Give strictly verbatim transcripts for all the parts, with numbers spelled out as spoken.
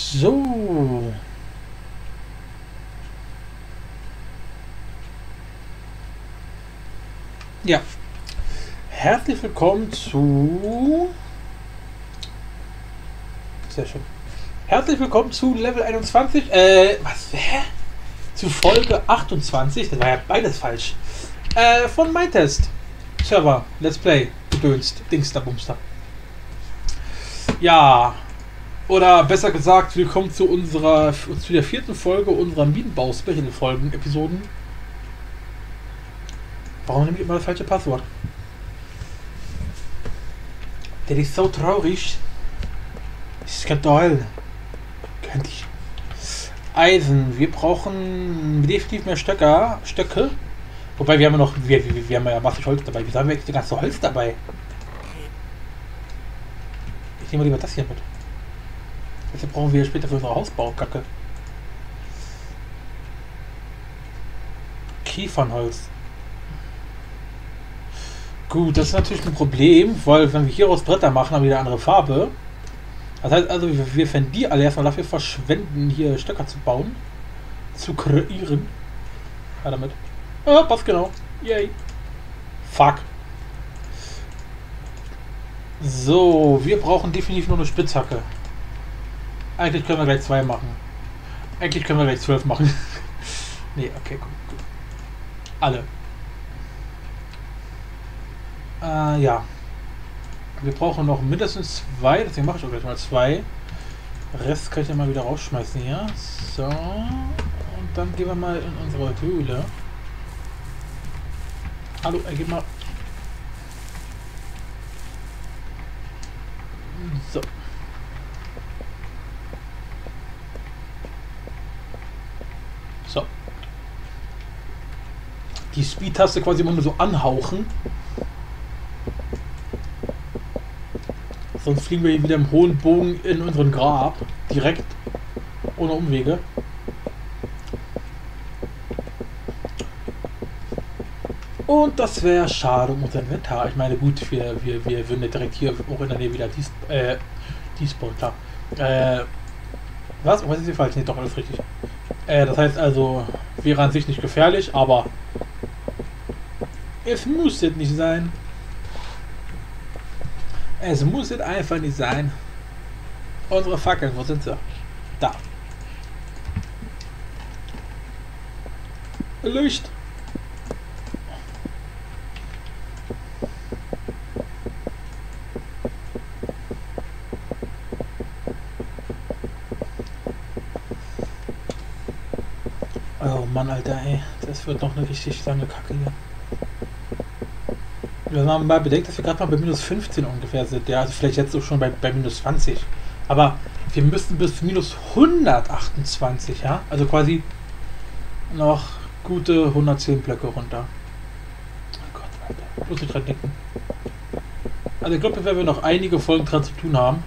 So. Ja. Herzlich willkommen zu... Sehr schön. Herzlich willkommen zu Level einundzwanzig. Äh, was? Hä? Zu Folge achtundzwanzig. Das war ja beides falsch. Äh, von MyTest. Server. Let's Play. Gedönst. Dingster Bumster. Ja. Oder besser gesagt, willkommen zu unserer, zu der vierten Folge unserer Minenbau-Special-Folgen-Episoden. Warum nehme ich immer das falsche Passwort? Der ist so traurig. Ich könnte heulen. Könnte ich. Eisen. Wir brauchen definitiv mehr Stöcker. Stöcke. Wobei wir haben ja noch. Wir, wir, wir haben ja massig Holz dabei. Wieso haben wir jetzt das ganze Holz dabei? Ich nehme lieber das hier mit. Das brauchen wir später für unsere Hausbaukacke. Kiefernholz. Gut, das ist natürlich ein Problem, weil wenn wir hier aus Bretter machen, haben wir eine andere Farbe. Das heißt also, wir, wir werden die alle erstmal dafür verschwenden, hier Stöcker zu bauen. Zu kreieren. Ja, damit. Ah, passt genau. Yay. Fuck. So, wir brauchen definitiv nur eine Spitzhacke. Eigentlich können wir gleich zwei machen. Eigentlich können wir gleich zwölf machen. Nee, okay, gut, gut. Alle. Äh, ja. Wir brauchen noch mindestens zwei, deswegen mache ich auch gleich mal zwei. Rest kann ich dann mal wieder rausschmeißen hier. So. Und dann gehen wir mal in unsere Höhle. Hallo, er geht mal. So. So. Die Speed-Taste quasi immer nur so anhauchen. Sonst fliegen wir hier wieder im hohen Bogen in unseren Grab. Direkt. Ohne Umwege. Und das wäre schade um unser Inventar. Ich meine, gut, wir, wir, wir würden ja direkt hier auch in der Nähe wieder dies, äh, despawn, klar. Äh, was? Was ist hier falsch? Nee, doch, alles richtig. Äh, das heißt also, wäre an sich nicht gefährlich, aber es muss jetzt nicht sein. Es muss jetzt einfach nicht sein. Unsere Fackeln, wo sind sie? Da. Licht. Oh Mann, Alter, ey. Das wird noch eine richtig lange Kacke hier. Wenn man mal bedenkt, dass wir gerade mal bei minus fünfzehn ungefähr sind. Ja, also vielleicht jetzt auch schon bei, bei minus zwanzig. Aber wir müssen bis minus hundertachtundzwanzig, ja? Also quasi noch gute hundertzehn Blöcke runter. Oh Gott, Alter. Bloß nicht dran denken. Also ich glaube, wir werden noch einige Folgen dran zu tun haben.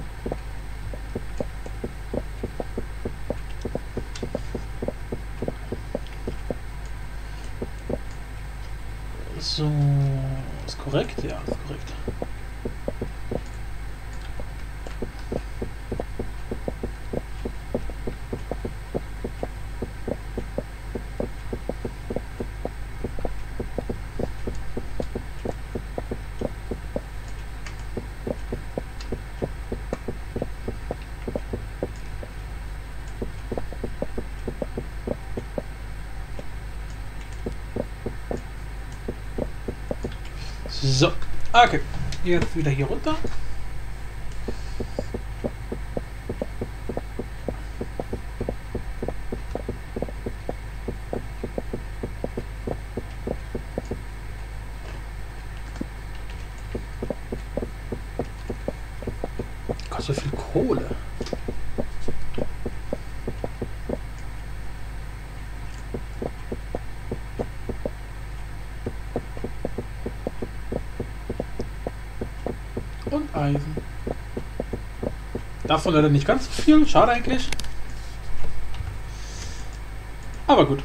So, ist korrekt? Ja, ist korrekt. So, okay. Jetzt wieder hier runter. Gott, so viel Kohle. Und Eisen. Davon leider nicht ganz so viel. Schade eigentlich. Aber gut.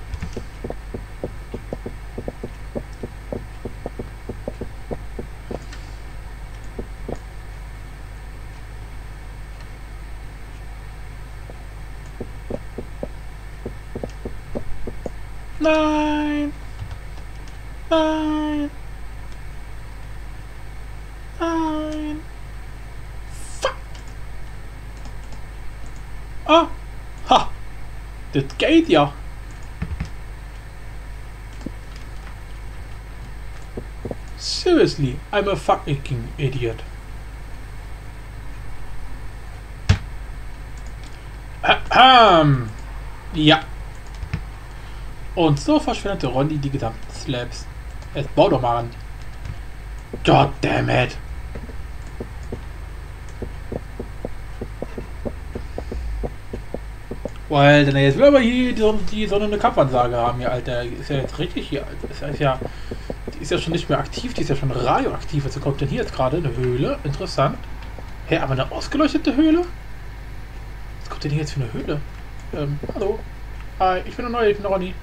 Nein! Nein! Nein! Fuck! Ah! Ha! Das geht ja! Seriously, I'm a fucking idiot. Ahem. Ja. Und so verschwendete Ronny die gesamten Slabs. Jetzt bau doch mal an. God damn it. Weil, denn jetzt will aber hier die Sonne, die Sonne eine Kappansage haben, hier, Alter. Ist ja jetzt richtig hier, Alter. Ist ja, ist ja, die ist ja schon nicht mehr aktiv, die ist ja schon radioaktiv. Was kommt denn hier jetzt gerade? Eine Höhle? Interessant. Hä, aber eine ausgeleuchtete Höhle? Was kommt denn hier jetzt für eine Höhle? Ähm, hallo. Hi, ich bin der Neue, ich bin der Ronny.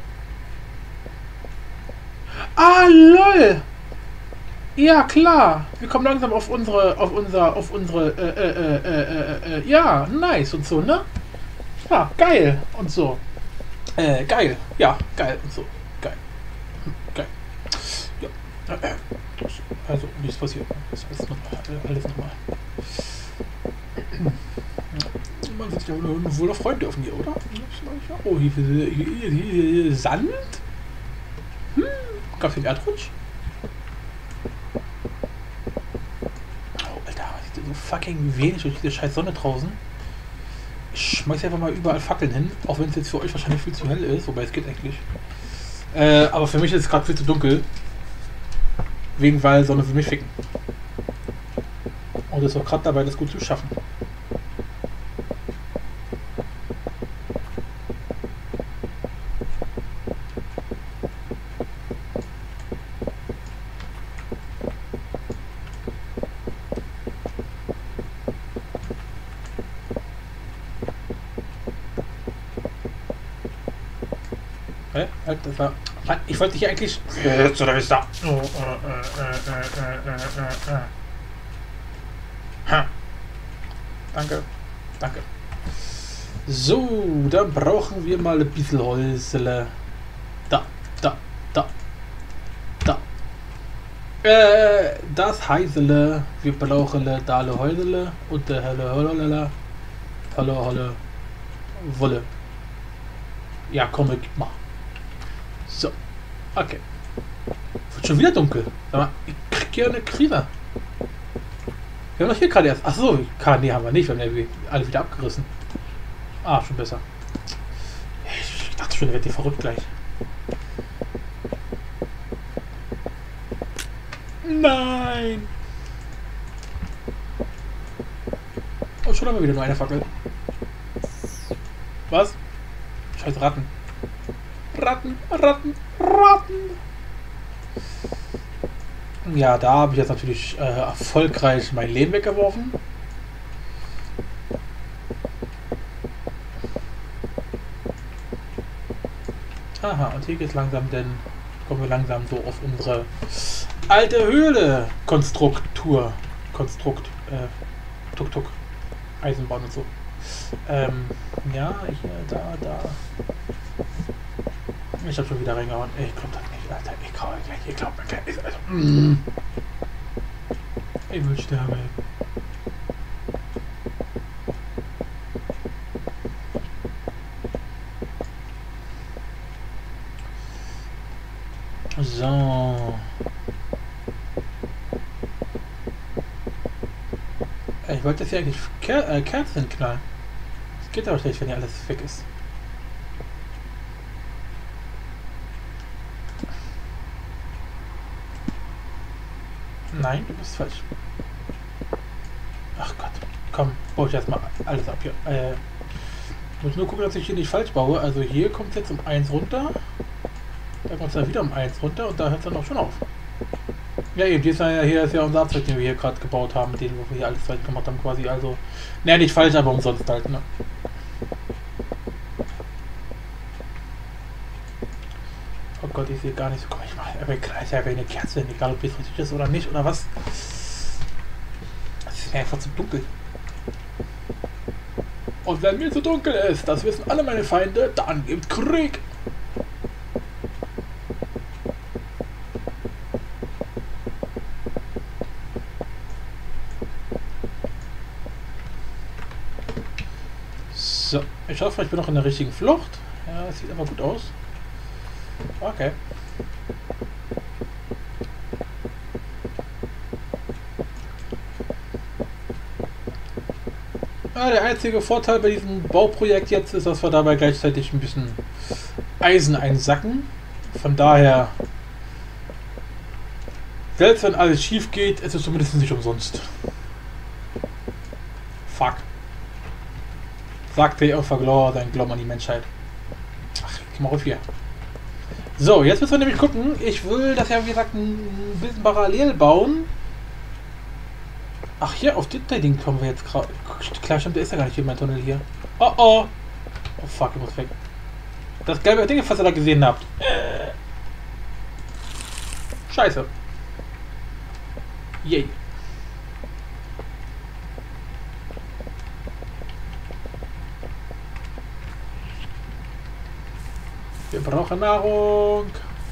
Ah, lol! Ja, klar. Wir kommen langsam auf unsere, auf unser, auf unsere, äh, äh, äh, äh, äh, ja, nice und so, ne? Ja, geil und so. Äh, geil. Ja, geil und so. Geil. Hm, geil. Ja. Äh, also, nichts passiert. Das heißt nochmal, alles nochmal. Man wird sich ja wohl noch freuen dürfen hier, oder? Oh, hier, hier, hier, hier Sand? Hm, gab's den Erdrutsch? Oh, Alter, was ist so fucking wenig durch diese scheiß Sonne draußen. Ich schmeiß einfach mal überall Fackeln hin, auch wenn es jetzt für euch wahrscheinlich viel zu hell ist, wobei es geht eigentlich. Äh, aber für mich ist es gerade viel zu dunkel. Wegen, weil Sonne für mich ficken. Und ist auch gerade dabei, das gut zu schaffen. Hä? Halt, das war. Mann, ich wollte dich eigentlich. Jetzt oder ist da? Oh, äh, äh, äh, äh, äh, äh. Ha. Danke. Danke. So, dann brauchen wir mal ein bisschen Häusle. Da, da, da, da. Äh, das Heisele. Wir brauchen da alle Häusle und der helle Hollala. Hallo, hallo. Wolle. Ja, komm, gib mal. So, okay. Wird schon wieder dunkel. Sag mal, ich krieg hier eine Krise. Wir haben doch hier gerade erst. Achso, nee, haben wir nicht. Wir haben ja alle wieder abgerissen. Ah, schon besser. Ich dachte schon, der wird dir verrückt gleich. Nein! Und schon haben wir wieder nur eine Fackel. Was? Scheiß Ratten. Ratten, Ratten, Ratten. Ja, da habe ich jetzt natürlich äh, erfolgreich mein Leben weggeworfen. Aha, und hier geht's langsam, denn kommen wir langsam so auf unsere alte Höhle. Konstruktur. Konstrukt. Äh, Tuk Tuk. Eisenbahn und so. Ähm, ja, hier, da, da. Ich hab schon wieder reingehauen. Ich glaub das nicht, Alter. Ich glaube gleich. Ich glaub mir gleich. Also, mm. Ich will sterben. So. Ich wollte das ja eigentlich Ker äh, Kerzen knallen. Das geht aber schlecht, wenn hier alles weg ist. Nein, du bist falsch. Ach Gott. Komm, baue ich erstmal alles ab hier. Äh, ich muss nur gucken, dass ich hier nicht falsch baue. Also hier kommt es jetzt um eins runter. Da kommt es dann wieder um eins runter und da hört es dann auch schon auf. Ja eben, hier ist ja, hier ist ja unser Abzweig, den wir hier gerade gebaut haben, mit dem wir hier alles falsch gemacht haben quasi. Also, naja, nicht falsch, aber umsonst halt, ne? Oh Gott, ich sehe gar nicht so. Komm, ich mache aber gleich ja eine Kerze, egal ob es richtig ist oder nicht oder was. Es ist mir einfach zu dunkel. Und wenn mir zu dunkel ist, das wissen alle meine Feinde, dann gibt Krieg. So, ich hoffe, ich bin noch in der richtigen Flucht. Ja, das sieht aber gut aus. Okay. Ja, der einzige Vorteil bei diesem Bauprojekt jetzt ist, dass wir dabei gleichzeitig ein bisschen Eisen einsacken. Von daher, selbst wenn alles schief geht, ist es zumindest nicht umsonst. Fuck. Sagte er Verglor, dann glaubt man die Menschheit. Ach, geh mal auf hier. So, jetzt müssen wir nämlich gucken. Ich will das ja, wie gesagt, ein bisschen parallel bauen. Ach, hier, auf das Ding kommen wir jetzt gerade. Klar, stimmt, der ist ja gar nicht hier, mein Tunnel hier. Oh, oh. Oh, fuck, ich muss weg. Das gelbe Ding, was ihr da gesehen habt. Äh. Scheiße. Yay. Wir brauchen Nahrung.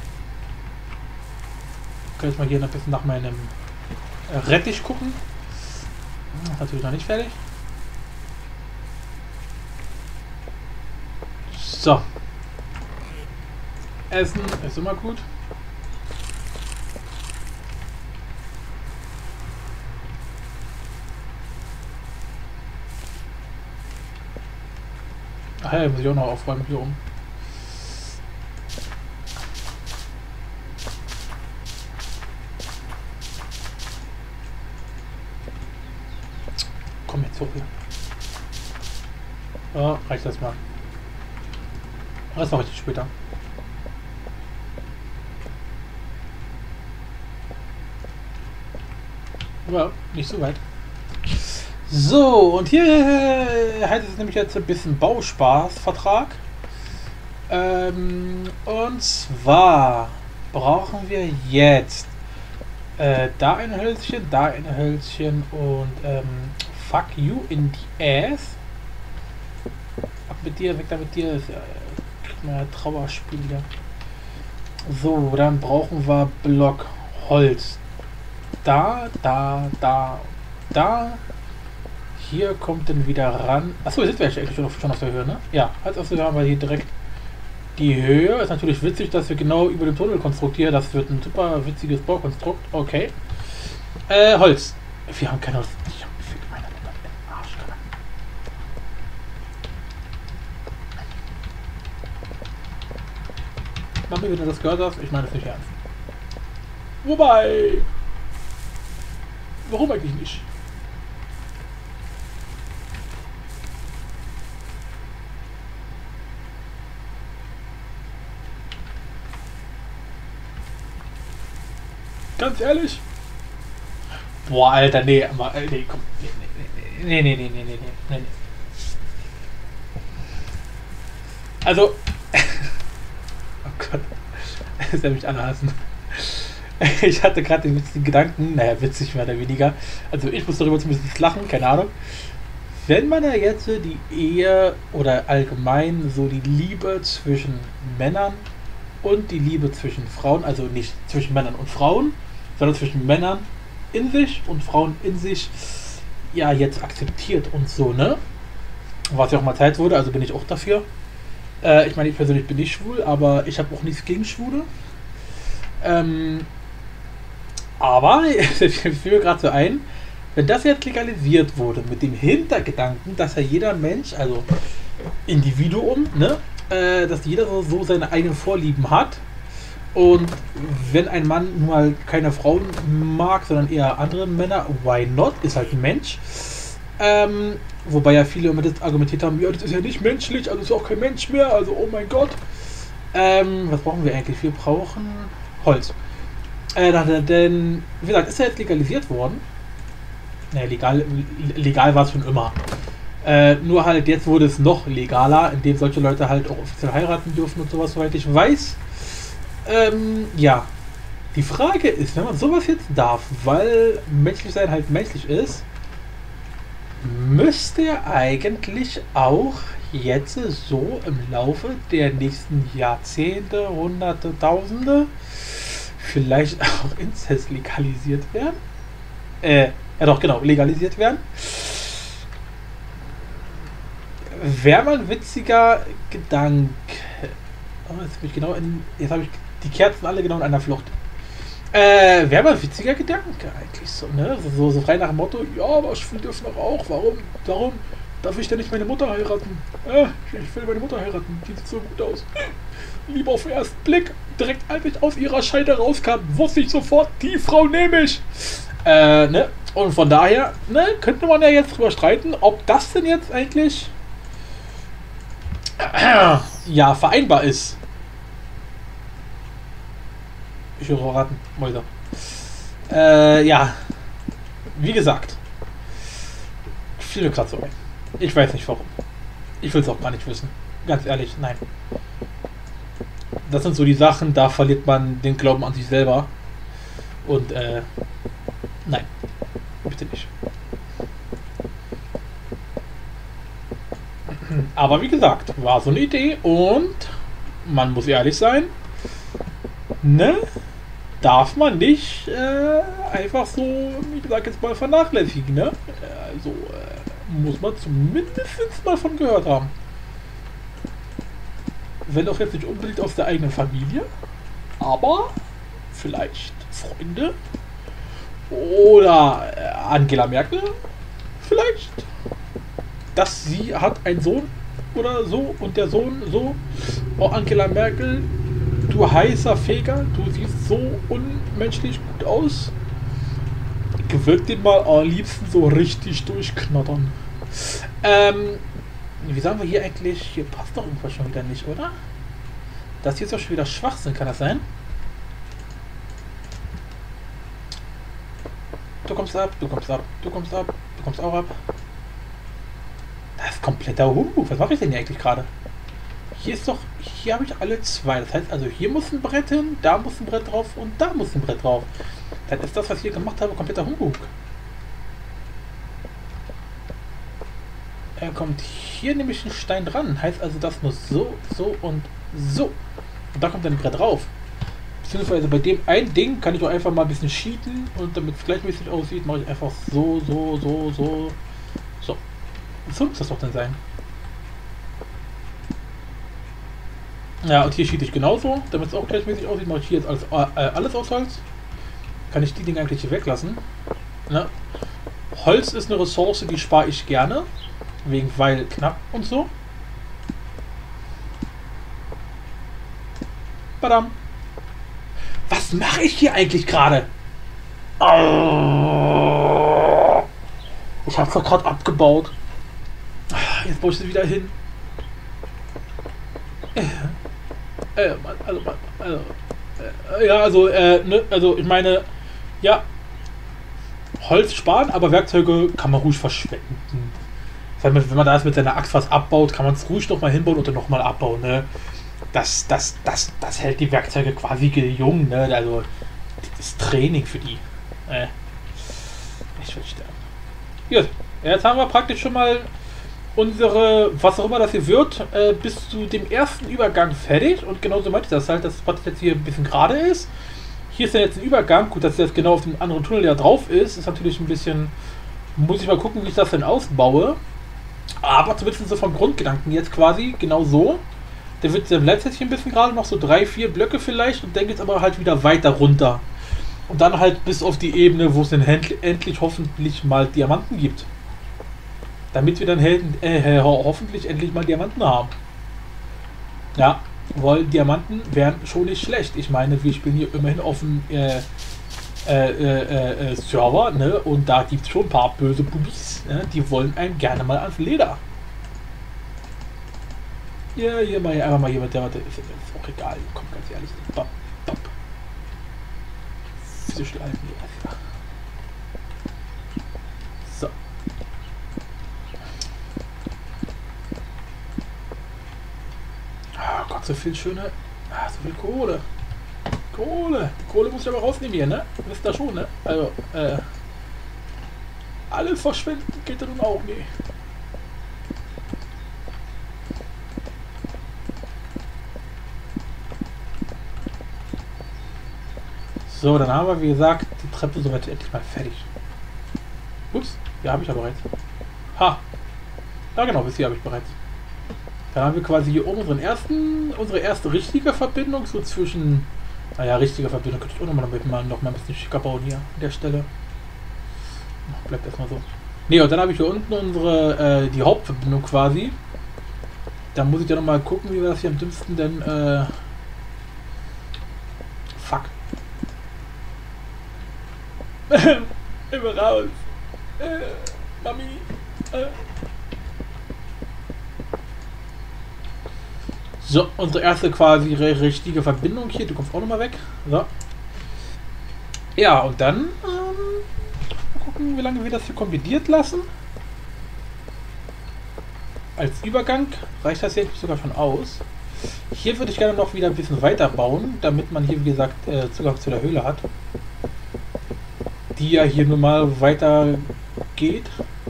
Ich kann jetzt mal hier ein bisschen nach meinem Rettich gucken. Ist natürlich noch nicht fertig. So. Essen ist immer gut. Ach ja, muss ich auch noch aufräumen hier oben. Komm jetzt hoch hier. Ja, reicht das mal. Das mache ich später. Aber nicht so weit. So, und hier heißt es nämlich jetzt ein bisschen Bauspaßvertrag. Ähm, und zwar brauchen wir jetzt äh, da ein Hölzchen, da ein Hölzchen und ähm, fuck you in the ass. Ab mit dir, weg da mit dir. Das ist ja ein Trauerspiel hier. So, dann brauchen wir Block Holz. Da, da, da, da. Hier kommt dann wieder ran. Achso, jetzt wäre ich eigentlich schon auf, schon auf der Höhe, ne? Ja, also haben wir hier direkt die Höhe. Ist natürlich witzig, dass wir genau über dem Tunnelkonstrukt hier, das wird ein super witziges Baukonstrukt. Okay. Äh, Holz. Wir haben kein Holz. Ich hab für meine Mutter im Arsch gelangt. Mami, wenn du das gehört hast, ich meine das nicht ernst. Wobei. Warum eigentlich nicht? Ganz ehrlich? Boah, Alter, nee, aber, nee, komm, nee, nee, nee, nee, nee, nee, nee, nee, nee. Also, oh Gott, das ist mich anhassen. Ich hatte gerade den witzigen Gedanken, naja, witzig mehr oder weniger. Also ich muss darüber zumindest lachen, keine Ahnung. Wenn man ja jetzt die Ehe oder allgemein so die Liebe zwischen Männern und die Liebe zwischen Frauen, also nicht zwischen Männern und Frauen, sondern zwischen Männern in sich und Frauen in sich, ja, jetzt akzeptiert und so, ne? Was ja auch mal Zeit wurde, also bin ich auch dafür. Äh, ich meine, ich persönlich bin nicht schwul, aber ich habe auch nichts gegen Schwule. Ähm, aber, ich fiel mir gerade so ein, wenn das jetzt legalisiert wurde, mit dem Hintergedanken, dass ja jeder Mensch, also Individuum, ne, äh, dass jeder so, so seine eigenen Vorlieben hat. Und wenn ein Mann nun mal keine Frauen mag, sondern eher andere Männer, why not? Ist halt ein Mensch. Ähm, wobei ja viele immer das argumentiert haben, ja, das ist ja nicht menschlich, also ist auch kein Mensch mehr, also oh mein Gott. Ähm, was brauchen wir eigentlich? Wir brauchen Holz. Äh, denn, wie gesagt, ist ja jetzt legalisiert worden. Ne, legal, legal war es schon immer. Äh, nur halt jetzt wurde es noch legaler, indem solche Leute halt auch offiziell heiraten dürfen und sowas, soweit ich weiß. Ähm, ja. Die Frage ist, wenn man sowas jetzt darf, weil menschlich sein halt menschlich ist, müsste er eigentlich auch jetzt so im Laufe der nächsten Jahrzehnte, Hunderte, Tausende vielleicht auch Inzest legalisiert werden. Äh, ja doch, genau, legalisiert werden. wäre mal ein witziger Gedanke. Oh, jetzt bin ich genau in. Jetzt habe ich die Kerzen alle genau in einer Flucht. Äh, wäre mal ein witziger Gedanke eigentlich so, ne? So, so, so frei nach dem Motto, ja, aber ich will dürfen doch auch. Warum? Warum darf ich denn nicht meine Mutter heiraten? Äh, ich will meine Mutter heiraten. Die sieht so gut aus. Lieber auf den ersten Blick, direkt als ich aus ihrer Scheide rauskam, wusste ich sofort, die Frau nehme ich. Äh, ne? Und von daher, ne, könnte man ja jetzt drüber streiten, ob das denn jetzt eigentlich äh, ja, vereinbar ist. Ich höre raten, Mäuser. Äh, ja. Wie gesagt. Fiel mir gerade so ein. Ich weiß nicht warum. Ich will es auch gar nicht wissen. Ganz ehrlich, nein. Das sind so die Sachen, da verliert man den Glauben an sich selber. Und, äh, nein. Bitte nicht. Aber wie gesagt, war so eine Idee und man muss ehrlich sein, ne? Darf man nicht äh, einfach so, ich sag jetzt mal, vernachlässigen, ne? Also äh, muss man zumindest mal von gehört haben. Wenn auch jetzt nicht unbedingt aus der eigenen Familie, aber vielleicht Freunde oder äh, Angela Merkel vielleicht, dass sie hat einen Sohn oder so und der Sohn so, oh Angela Merkel, du heißer Feger, du siehst so unmenschlich gut aus. Ich würde den mal am liebsten so richtig durchknattern. Ähm, wie sagen wir hier eigentlich? Hier passt doch irgendwas schon wieder nicht, oder? Das hier ist doch schon wieder Schwachsinn, kann das sein? Du kommst ab, du kommst ab, du kommst ab, du kommst auch ab. Das ist kompletter Humbug. Was mache ich denn hier eigentlich gerade? Hier ist doch, hier habe ich alle zwei. Das heißt also, hier muss ein Brett hin, da muss ein Brett drauf und da muss ein Brett drauf. Dann ist das, was ich hier gemacht habe, kompletter Humbug. Er kommt hier nämlich ein Stein dran. Heißt also, das muss so, so und so. Und da kommt dann ein Brett drauf. Beziehungsweise bei dem ein Ding kann ich doch einfach mal ein bisschen cheaten und damit es gleichmäßig aussieht, mache ich einfach so, so, so, so. So. So muss das doch dann sein. Ja, und hier schiebe ich genauso, damit es auch gleichmäßig aussieht, mache ich hier jetzt alles, äh, alles aus Holz. Kann ich die Dinge eigentlich hier weglassen. Ne? Holz ist eine Ressource, die spare ich gerne. Wegen, weil knapp und so. Badam. Was mache ich hier eigentlich gerade? Oh. Ich habe es doch gerade abgebaut. Jetzt baue ich sie wieder hin. Äh, also, also, äh, ja, also, äh, ne, also ich meine, ja, Holz sparen, aber Werkzeuge kann man ruhig verschwenden. Wenn man, wenn man da jetzt mit seiner Axt was abbaut, kann man es ruhig nochmal hinbauen und dann nochmal abbauen, ne? Das, das, das, das hält die Werkzeuge quasi jung, ne? Also, das ist Training für die. Äh, ich will sterben. Gut, jetzt haben wir praktisch schon mal unsere, was auch immer das hier wird, äh, bis zu dem ersten Übergang fertig. Und genauso meinte ich das halt, dass was jetzt hier ein bisschen gerade ist. Hier ist dann jetzt ein Übergang. Gut, dass jetzt genau auf dem anderen Tunnel ja drauf ist, ist natürlich ein bisschen, muss ich mal gucken, wie ich das denn ausbaue. Aber zumindest so vom Grundgedanken jetzt quasi genau so. Der wird, der bleibt jetzt hier ein bisschen gerade, noch so drei, vier Blöcke vielleicht und dann geht es aber halt wieder weiter runter. Und dann halt bis auf die Ebene, wo es dann endlich hoffentlich mal Diamanten gibt. Damit wir dann helden, äh, hoffentlich endlich mal Diamanten haben. Ja, weil Diamanten wären schon nicht schlecht. Ich meine, wir spielen hier immerhin auf dem äh, äh, äh, äh, Server, ne? Und da gibt es schon ein paar böse Bubis, ne? Die wollen einem gerne mal ans Leder. Ja, hier mal einfach mal jemand, der ist, ist auch egal. Komm, ganz ehrlich. Bap, bap. Physische Alten, ja. So. Ah Gott, so viel schöne. Ah, so viel Kohle. Kohle. Die Kohle muss ich aber rausnehmen hier, ne? Wisst ihr schon, ne? Also, äh. Alles verschwenden geht ja nun auch nie. So, dann haben wir, wie gesagt, die Treppe soweit endlich mal fertig. Ups, ja, habe ich ja bereits. Ha! Ja, genau, bis hier habe ich bereits. Dann haben wir quasi hier oben unseren ersten, unsere erste richtige Verbindung, so zwischen, naja, richtige Verbindung, könnte ich auch nochmal mal, noch mal ein bisschen schicker bauen hier an der Stelle. Ach, bleibt erstmal so. Ne, und dann habe ich hier unten unsere, äh, die Hauptverbindung quasi. Da muss ich ja nochmal gucken, wie wir das hier am dümmsten denn, äh, fuck. Immer raus. Äh, Mami. Äh. So, unsere erste quasi richtige Verbindung hier. Du kommst auch nochmal weg. So. Ja, und dann ähm, mal gucken, wie lange wir das hier kombiniert lassen. Als Übergang reicht das jetzt sogar schon aus. Hier würde ich gerne noch wieder ein bisschen weiter bauen, damit man hier, wie gesagt, äh, Zugang zu der Höhle hat. Die ja hier nun mal weiter geht.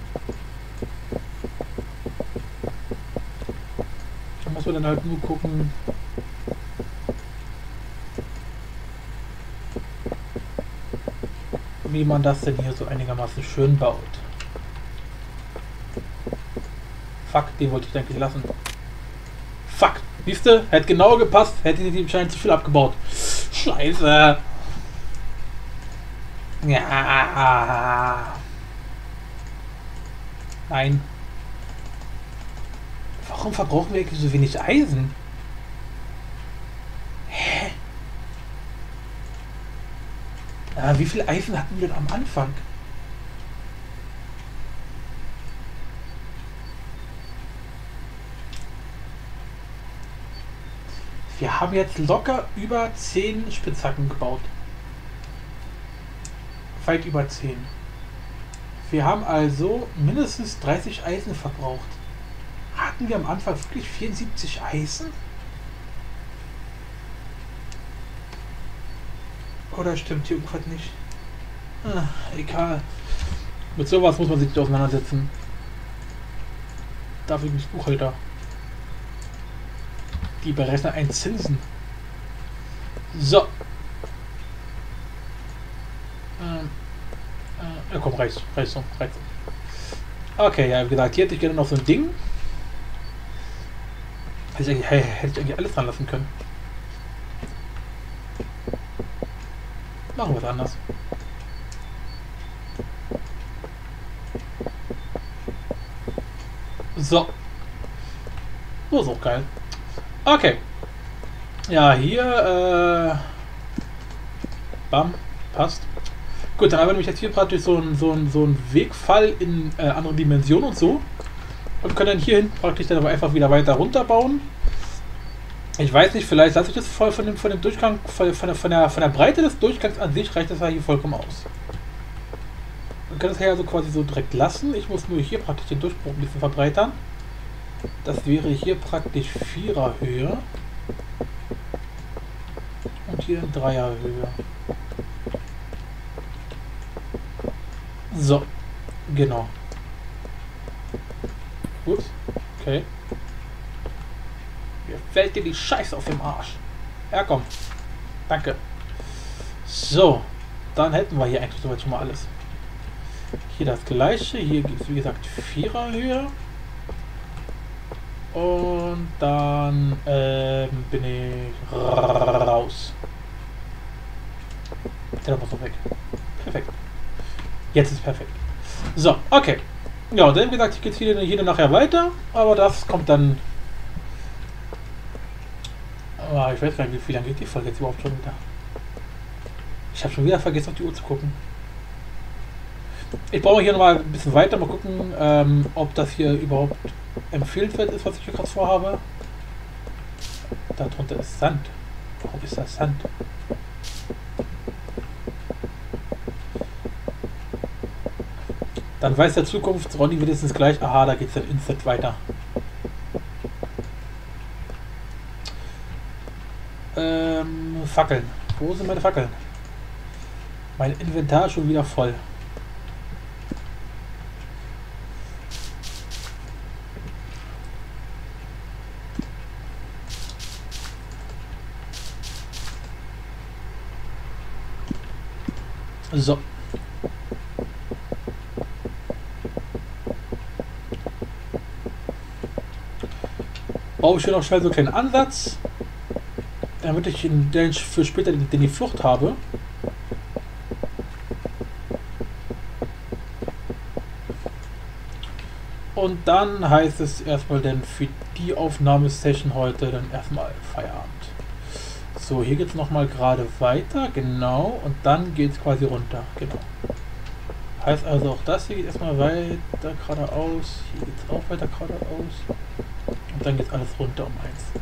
Da muss man dann halt nur gucken, wie man das denn hier so einigermaßen schön baut. Fuck, den wollte ich eigentlich lassen. Fuck, siehst du? Hätte genau gepasst, hätte die anscheinend zu viel abgebaut. Scheiße. Ja. Nein. Warum verbrauchen wir eigentlich so wenig Eisen? Hä? Ah, wie viel Eisen hatten wir denn am Anfang? Wir haben jetzt locker über zehn Spitzhacken gebaut. Weit über zehn. Wir haben also mindestens dreißig Eisen verbraucht. Hatten wir am Anfang wirklich vierundsiebzig Eisen? Oder stimmt hier irgendwas nicht? Ah, egal. Mit sowas muss man sich nicht auseinandersetzen. Dafür bin ich Buchhalter. Die berechnen einen Zinsen. So. Ähm, äh, ja komm, reicht, reicht so, reicht so. Okay, ja, wie gesagt, hier hätte ich gerne noch so ein Ding. Hätte ich eigentlich, hätte ich eigentlich alles dran lassen können. Machen wir es anders. So. So ist auch geil. Okay. Ja, hier, äh... bam, passt. Gut, dann haben wir nämlich jetzt hier praktisch so einen so so ein Wegfall in äh, andere Dimensionen und so. Und können dann hier hinten praktisch dann aber einfach wieder weiter runterbauen. Ich weiß nicht, vielleicht lasse ich das voll von dem, von dem Durchgang, von, von, der, von, der, von der Breite des Durchgangs an sich reicht das ja hier vollkommen aus. Wir können das ja so quasi so direkt lassen. Ich muss nur hier praktisch den Durchbruch ein bisschen verbreitern. Das wäre hier praktisch Viererhöhe. Und hier in Dreierhöhe. So, genau. Gut, okay. Mir fällt dir die Scheiße auf dem Arsch. Ja, komm. Danke. So, dann hätten wir hier eigentlich soweit schon mal alles. Hier das gleiche. Hier gibt es wie gesagt Viererhöhe. Und dann ähm, bin ich raus. Der muss noch weg. Perfekt. Jetzt ist perfekt. So, okay. Ja, dann wie gesagt, geht es hier, hier nachher weiter, aber das kommt dann. Oh, ich weiß gar nicht, wie lange geht die Folge jetzt überhaupt schon wieder. Ich habe schon wieder vergessen, auf die Uhr zu gucken. Ich brauche hier noch mal ein bisschen weiter, mal gucken, ähm, ob das hier überhaupt empfehlenswert ist, was ich hier gerade vorhabe. Darunter ist Sand. Warum ist das Sand? Dann weiß der Zukunfts-Ronny wenigstens gleich, aha, da geht es dann instant weiter. Ähm, Fackeln. Wo sind meine Fackeln? Mein Inventar ist schon wieder voll. So. baue ich hier noch schnell so einen kleinen Ansatz, damit ich in den für später den, den die Flucht habe. Und dann heißt es erstmal dann für die Aufnahmesession heute dann erstmal Feierabend. So, hier geht es nochmal gerade weiter, genau, und dann geht es quasi runter, genau. Heißt also auch das hier geht erstmal weiter geradeaus, hier geht es auch weiter geradeaus und dann geht alles runter um eins.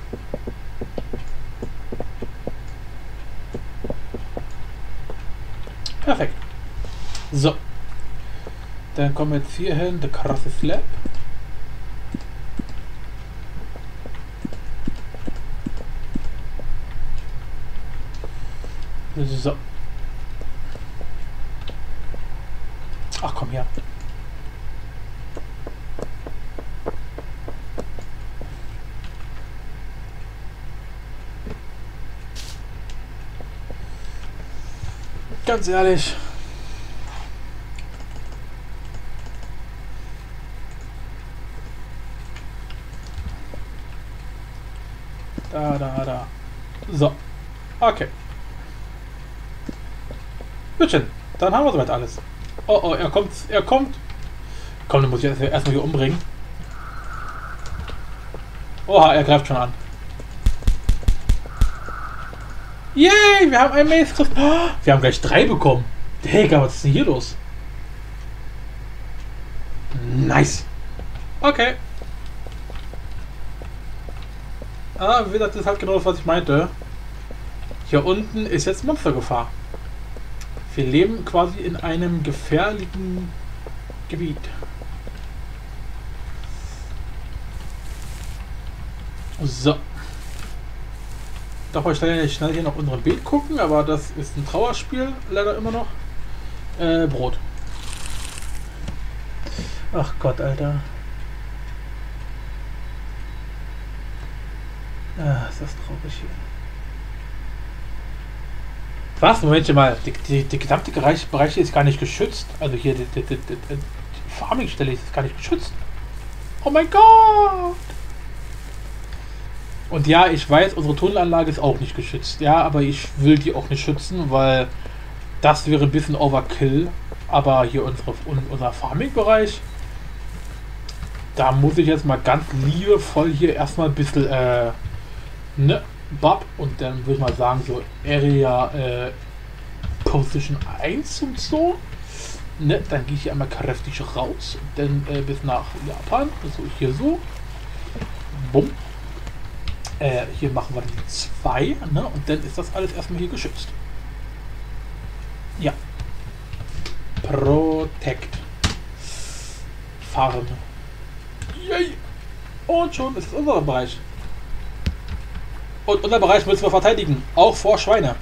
Perfekt. So. Dann kommen wir jetzt hier hin, der krasse Slab. So. Ach komm her. Ganz ehrlich. Da, da, da. So. Okay. Bitte. Dann haben wir soweit alles. Oh, oh, er kommt. Er kommt. Komm, dann muss ich erstmal hier umbringen. Oha, er greift schon an. Yay, wir haben ein Maze. Oh, wir haben gleich drei bekommen. Digga, was ist denn hier los? Nice. Okay. Ah, wie gesagt, das ist halt genau das, was ich meinte. Hier unten ist jetzt Monstergefahr. Wir leben quasi in einem gefährlichen Gebiet. So. Darf ich schnell, schnell hier noch unsere Bild gucken, aber das ist ein Trauerspiel, leider immer noch. Äh, Brot. Ach Gott, Alter. Ah, ist das traurig hier. Was? Moment mal, die, die, die gesamte Bereich, Bereich ist gar nicht geschützt. Also hier, die, die, die, die, die Farming-Stelle ist gar nicht geschützt. Oh mein Gott! Und ja, ich weiß, unsere Tunnelanlage ist auch nicht geschützt. Ja, aber ich will die auch nicht schützen, weil das wäre ein bisschen Overkill. Aber hier unsere, unser Farming-Bereich, da muss ich jetzt mal ganz liebevoll hier erstmal ein bisschen, äh, ne, Bab, und dann würde ich mal sagen, so Area äh, Position eins und so. Ne, dann gehe ich hier einmal kräftig raus, dann äh, bis nach Japan, also hier so. Bumm. Äh, hier machen wir die zwei, ne, und dann ist das alles erstmal hier geschützt. Ja. Protect. Farm. Yay. Und schon ist es unser Bereich. Und unser Bereich müssen wir verteidigen, auch vor Schweine.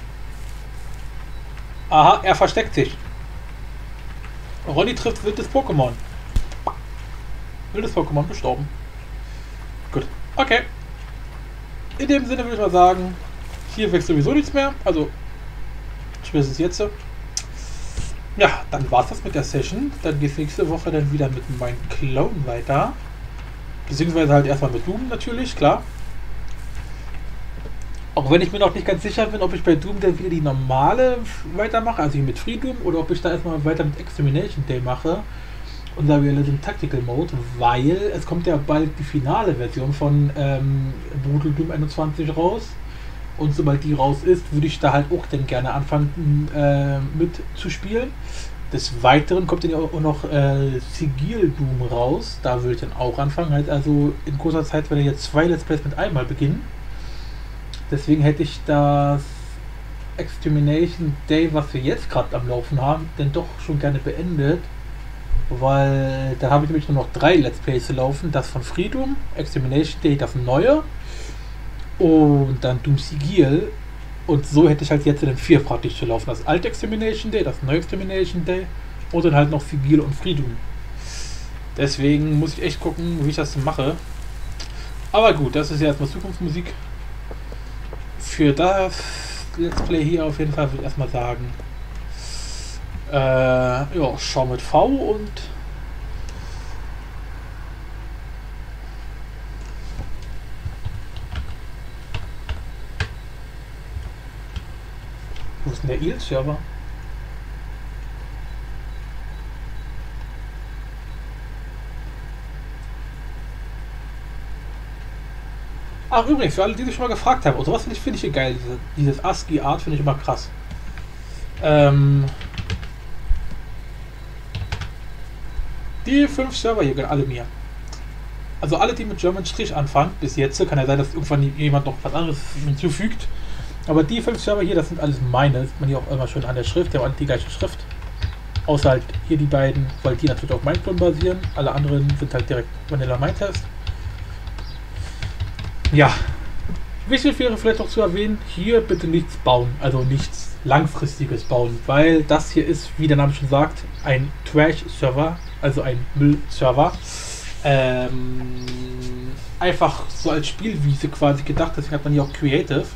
Aha, er versteckt sich. Ronny trifft wildes Pokémon. Wildes Pokémon gestorben. Gut, okay. In dem Sinne würde ich mal sagen, hier wächst sowieso nichts mehr. Also, spätestens jetzt. Ja, dann war es das mit der Session. Dann geht es nächste Woche dann wieder mit meinem Clone weiter. Beziehungsweise halt erstmal mit Doom natürlich, klar. Auch wenn ich mir noch nicht ganz sicher bin, ob ich bei Doom dann wieder die normale weitermache, also hier mit Free Doom, oder ob ich da erstmal weiter mit Extermination Day mache. Unser Realism Tactical Mode, weil es kommt ja bald die finale Version von ähm, Brutal Doom einundzwanzig raus. Und sobald die raus ist, würde ich da halt auch dann gerne anfangen äh, mit zu spielen. Des Weiteren kommt dann ja auch noch äh, Sigil Doom raus. Da würde ich dann auch anfangen. Halt also in kurzer Zeit werden jetzt zwei Let's Plays mit einmal beginnen. Deswegen hätte ich das Extermination Day, was wir jetzt gerade am Laufen haben, dann doch schon gerne beendet. Weil da habe ich nämlich nur noch drei Let's Plays zu laufen. Das von Freedom, Extermination Day, das neue. Und dann Doom Sigil. Und so hätte ich halt jetzt dann vier praktisch zu laufen. Das alte Extermination Day, das neue Extermination Day. Und dann halt noch Sigil und Freedom. Deswegen muss ich echt gucken, wie ich das mache. Aber gut, das ist ja erstmal Zukunftsmusik. Für das Let's Play hier auf jeden Fall würde ich erstmal sagen, äh, ja, schau mit V und denn der E L Server? Ach übrigens, für alle, die sich schon mal gefragt haben, oh, sowas finde ich, find ich hier geil, diese, dieses ASCII-Art finde ich immer krass. Ähm, die fünf Server hier gehören alle mir. Also alle, die mit German Strich anfangen, bis jetzt, kann ja sein, dass irgendwann jemand noch was anderes hinzufügt. Aber die fünf Server hier, das sind alles meine. Das sieht man hier auch immer schon an der Schrift, die haben die gleiche Schrift. Außer halt hier die beiden, weil die natürlich auf Mindclone basieren. Alle anderen sind halt direkt Vanilla Mindtest. Ja. Wichtig wäre vielleicht auch zu erwähnen, hier bitte nichts bauen, also nichts Langfristiges bauen, weil das hier ist, wie der Name schon sagt, ein Trash-Server, also ein Müll-Server. Ähm, einfach so als Spielwiese quasi gedacht, deswegen hat man hier auch Creative.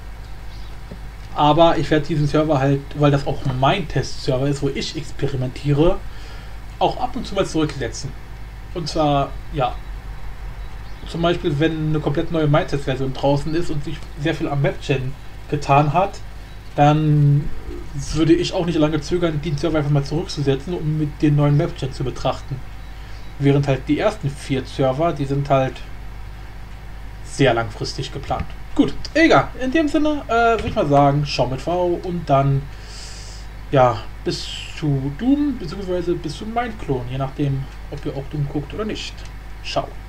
Aber ich werde diesen Server halt, weil das auch mein Test-Server ist, wo ich experimentiere, auch ab und zu mal zurücksetzen. Und zwar, ja, zum Beispiel, wenn eine komplett neue MyTest-Version draußen ist und sich sehr viel am Mapgen getan hat, dann würde ich auch nicht lange zögern, den Server einfach mal zurückzusetzen, um mit den neuen Mapgen zu betrachten. Während halt die ersten vier Server, die sind halt sehr langfristig geplant. Gut, egal. In dem Sinne äh, würde ich mal sagen, schau mit V und dann ja, bis zu Doom, beziehungsweise bis zu Mindclone, je nachdem, ob ihr auch Doom guckt oder nicht. Ciao.